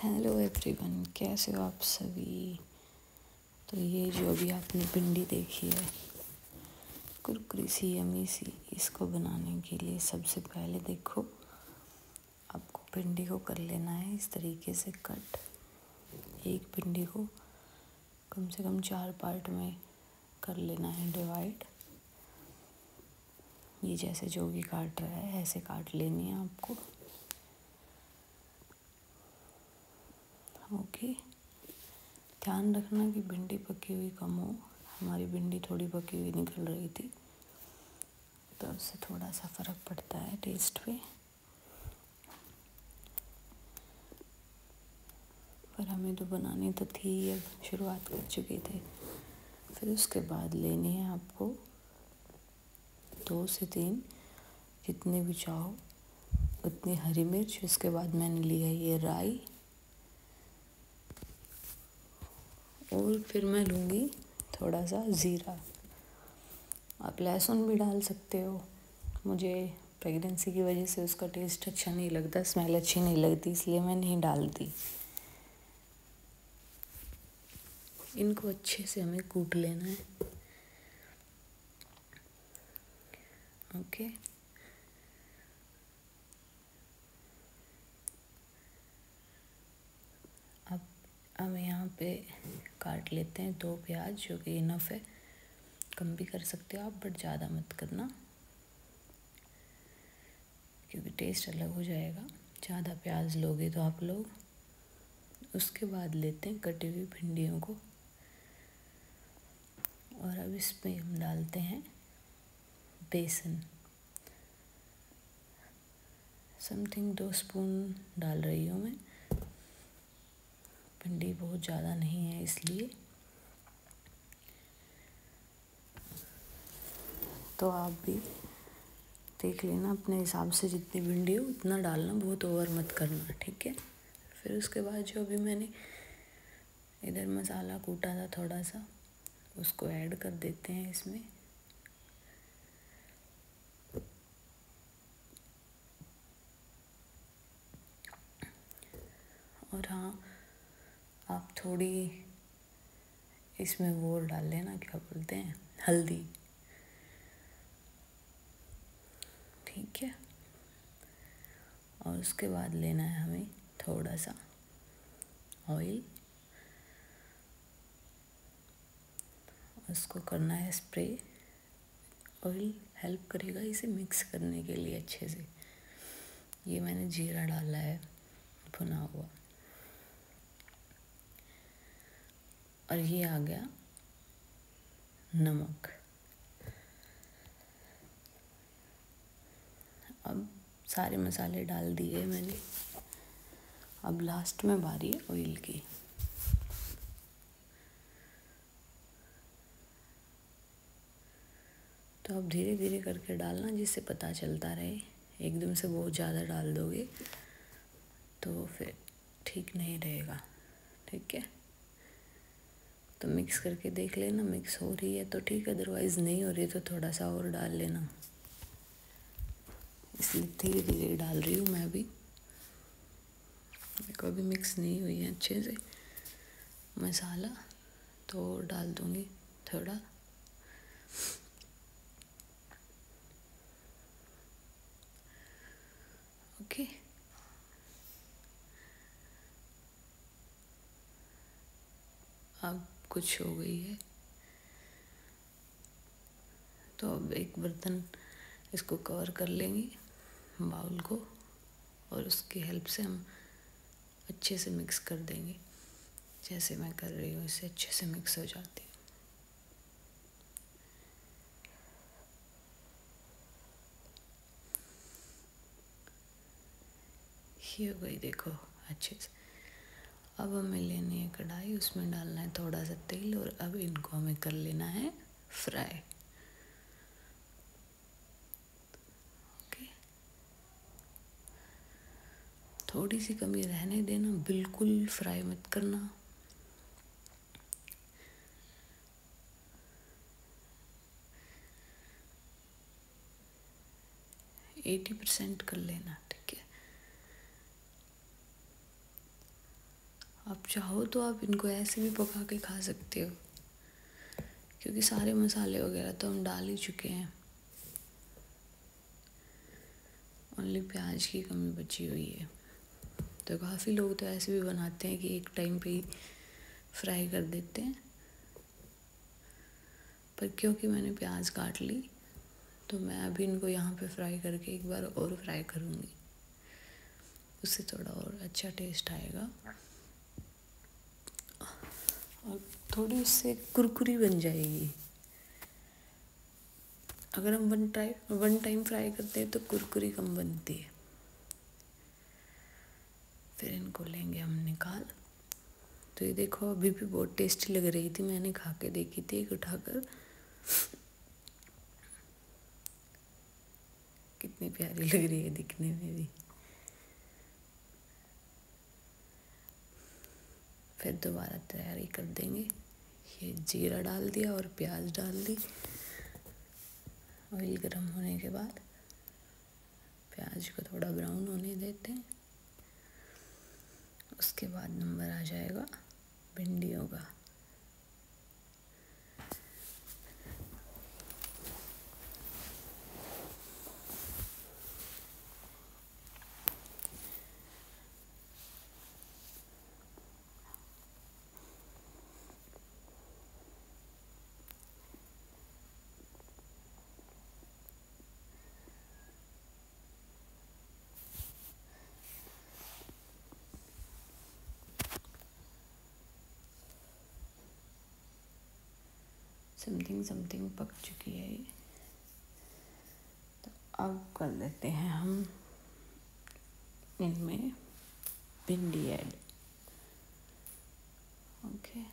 Hello everyone, कैसे हो आप सभी। तो ये जो अभी आपने भिंडी देखी है कुरकुरी सी यमी सी, इसको बनाने के लिए सबसे पहले देखो आपको भिंडी को कर लेना है इस तरीके से कट। एक भिंडी को कम से कम 4 पार्ट में कर लेना है डिवाइड। ये जैसे जो भी काट रहा है ऐसे काट लेनी है आपको। ओके, ध्यान रखना कि भिंडी पकी हुई कम हो। हमारी भिंडी थोड़ी पकी हुई निकल रही थी, तो उससे थोड़ा सा फ़र्क पड़ता है टेस्ट पे। पर हमें तो बनानी तो थी, अब शुरुआत कर चुके थे। फिर उसके बाद लेनी है आपको 2 से 3 जितने भी चाहो उतनी हरी मिर्च। उसके बाद मैंने लिया ये राई, और फिर मैं लूँगी थोड़ा सा ज़ीरा। आप लहसुन भी डाल सकते हो। मुझे प्रेगनेंसी की वजह से उसका टेस्ट अच्छा नहीं लगता, स्मेल अच्छी नहीं लगती, इसलिए मैं नहीं डालती। इनको अच्छे से हमें कूट लेना है। ओके, अब हम यहाँ पे काट लेते हैं 2 प्याज, जो कि इनफ है। कम भी कर सकते हो आप, बट ज़्यादा मत करना क्योंकि टेस्ट अलग हो जाएगा ज़्यादा प्याज लोगे तो आप लोग। उसके बाद लेते हैं कटी हुई भिंडियों को, और अब इसमें हम डालते हैं बेसन। समथिंग 2 स्पून डाल रही हूँ मैं। भिंडी बहुत ज़्यादा नहीं है इसलिए। तो आप भी देख लेना अपने हिसाब से, जितनी भिंडी हो उतना डालना, बहुत ओवर मत करना, ठीक है। फिर उसके बाद जो अभी मैंने इधर मसाला कूटा था थोड़ा सा, उसको ऐड कर देते हैं इसमें। और हाँ, आप थोड़ी इसमें वो डाल लेना, क्या बोलते हैं, हल्दी, ठीक है। और उसके बाद लेना है हमें थोड़ा सा ऑयल, उसको करना है स्प्रे। ऑयल हेल्प करेगा इसे मिक्स करने के लिए अच्छे से। ये मैंने जीरा डाला है भुना हुआ, और ये आ गया नमक। अब सारे मसाले डाल दिए मैंने। अब लास्ट में बारी है ऑयल की। तो अब धीरे धीरे करके डालना, जिससे पता चलता रहे। एकदम से बहुत ज़्यादा डाल दोगे तो फिर ठीक नहीं रहेगा, ठीक है। तो मिक्स करके देख लेना, मिक्स हो रही है तो ठीक, अदरवाइज़ नहीं हो रही तो थोड़ा सा और डाल लेना। इसलिए धीरे धीरे डाल रही हूँ मैं भी, मेरे को अभी मिक्स नहीं हुई है अच्छे से मसाला, तो और डाल दूँगी थोड़ा। ओके, अब कुछ हो गई है तो अब एक बर्तन इसको कवर कर लेंगे, बाउल को, और उसकी हेल्प से हम अच्छे से मिक्स कर देंगे। जैसे मैं कर रही हूँ, इससे अच्छे से मिक्स हो जाती है। ये हो गई, देखो अच्छे से। अब हमें लेनी है कढ़ाई, उसमें डालना है थोड़ा सा तेल, और अब इनको हमें कर लेना है फ्राई। ओके, थोड़ी सी कमी रहने देना, बिल्कुल फ्राई मत करना। %80 कर लेना, ठीक है। आप चाहो तो आप इनको ऐसे भी पका के खा सकते हो, क्योंकि सारे मसाले वगैरह तो हम डाल ही चुके हैं। ओनली प्याज की कमी बची हुई है। तो काफ़ी लोग तो ऐसे भी बनाते हैं कि एक टाइम पे ही फ्राई कर देते हैं, पर क्योंकि मैंने प्याज काट ली तो मैं अभी इनको यहाँ पे फ्राई करके एक बार और फ्राई करूँगी, उससे थोड़ा और अच्छा टेस्ट आएगा और थोड़ी उससे कुरकुरी बन जाएगी। अगर हम वन टाइम फ्राई करते हैं तो कुरकुरी कम बनती है। फिर इनको लेंगे हम निकाल। तो ये देखो अभी भी बहुत टेस्टी लग रही थी, मैंने खा के देखी थी एक उठाकर, कितनी प्यारी लग रही है दिखने में भी। फिर दोबारा तैयारी कर देंगे। ये जीरा डाल दिया और प्याज डाल दी। ऑयल गर्म होने के बाद प्याज को थोड़ा ब्राउन होने देते हैं। उसके बाद नंबर आ जाएगा भिंडियों का। समथिंग पक चुकी है ये। तो अब कर देते हैं हम इनमें भिंडी ऐड। ओके,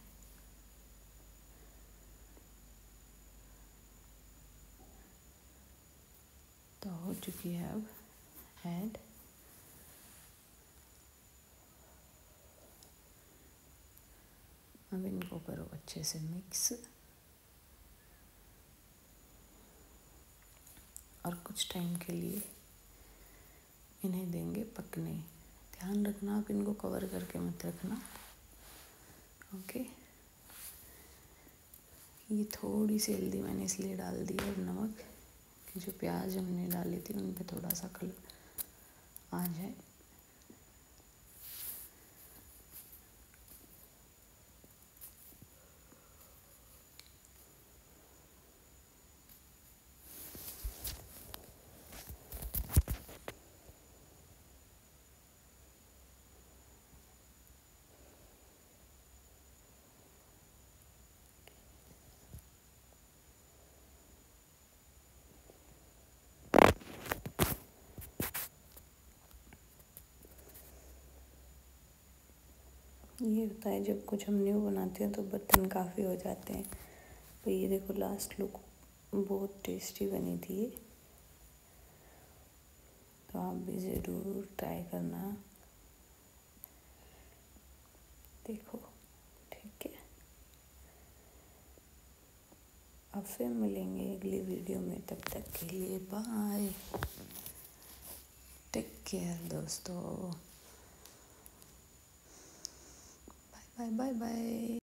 तो हो चुकी है अब ऐड। अब इनको करो अच्छे से मिक्स और कुछ टाइम के लिए इन्हें देंगे पकने। ध्यान रखना आप इनको कवर करके मत रखना। ओके, ये थोड़ी सी हल्दी मैंने इसलिए डाल दी और नमक कि जो प्याज हमने डाली थी उन पे थोड़ा सा कलर आ जाए। ये होता है जब कुछ हम न्यू बनाते हैं तो बर्तन काफ़ी हो जाते हैं। तो ये देखो लास्ट लुक बहुत टेस्टी बनी थी ये। तो आप भी ज़रूर ट्राई करना। देखो ठीक है, अब फिर मिलेंगे अगली वीडियो में। तब तक के लिए बाय, टेक केयर दोस्तों, बाय बाय बाय बाय।